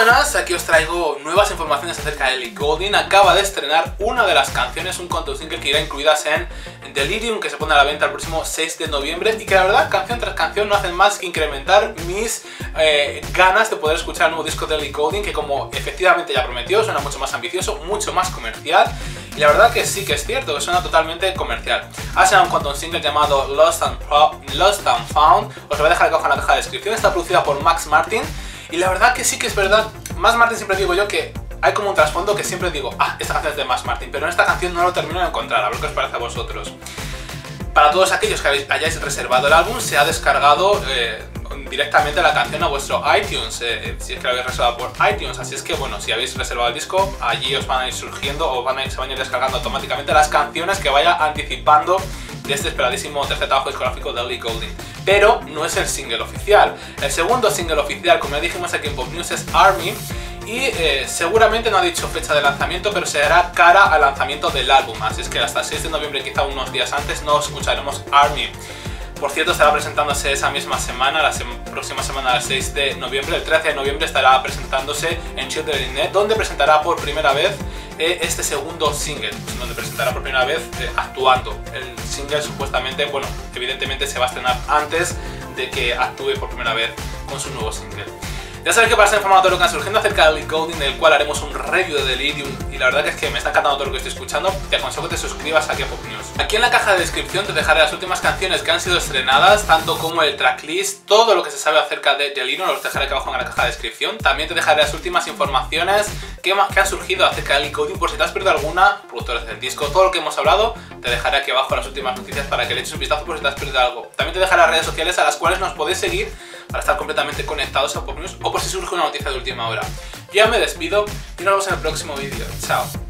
buenas, aquí os traigo nuevas informaciones acerca de Ellie Goulding. Acaba de estrenar una de las canciones, un countdown single que irá incluidas en Delirium, que se pone a la venta el próximo 6 de noviembre y que la verdad, canción tras canción, no hacen más que incrementar mis ganas de poder escuchar el nuevo disco de Ellie Goulding, que como efectivamente ya prometió, suena mucho más ambicioso, mucho más comercial. Y la verdad que sí que es cierto, que suena totalmente comercial. Ha sonado un countdown single llamado Lost and Found. Os lo voy a dejar abajo en la caja de descripción. Está producida por Max Martin. Y la verdad que sí que es verdad. Max Martin, siempre digo yo que hay como un trasfondo que siempre digo, esta canción es de Max Martin, pero en esta canción no lo termino de encontrar. A ver qué os parece a vosotros. Para todos aquellos que hayáis reservado el álbum, se ha descargado directamente la canción a vuestro iTunes, si es que lo habéis reservado por iTunes. Así es que bueno, si habéis reservado el disco, allí os van a ir surgiendo o se van a ir descargando automáticamente las canciones que vaya anticipando de este esperadísimo tercer trabajo discográfico de Ellie Goulding. Pero no es el single oficial. El segundo single oficial, como ya dijimos aquí en Pop News, es Army. Y seguramente no ha dicho fecha de lanzamiento, pero se hará cara al lanzamiento del álbum. Así es que hasta el 6 de noviembre, quizá unos días antes, no escucharemos Army. Por cierto, estará presentándose esa misma semana, la próxima semana, el 6 de noviembre. El 13 de noviembre estará presentándose en Children in Need, donde presentará por primera vez este segundo single, donde presentará por primera vez actuando. El single supuestamente, bueno, evidentemente se va a estrenar antes de que actúe por primera vez con su nuevo single. Ya sabéis que para estar informado de todo lo que está surgiendo acerca de Ellie Goulding, del cual haremos un review de Delirium, y la verdad que es que me está encantando todo lo que estoy escuchando, te aconsejo que te suscribas aquí a Pop News. Aquí en la caja de descripción te dejaré las últimas canciones que han sido estrenadas, tanto como el tracklist, todo lo que se sabe acerca de Delirium, los dejaré aquí abajo en la caja de descripción. También te dejaré las últimas informaciones que han surgido acerca de Ellie Goulding, por si te has perdido alguna, productores del disco, todo lo que hemos hablado, te dejaré aquí abajo las últimas noticias para que le eches un vistazo por si te has perdido algo. También te dejaré las redes sociales a las cuales nos podéis seguir para estar completamente conectados a Pop News o por si surge una noticia de última hora. Ya me despido y nos vemos en el próximo vídeo. Chao.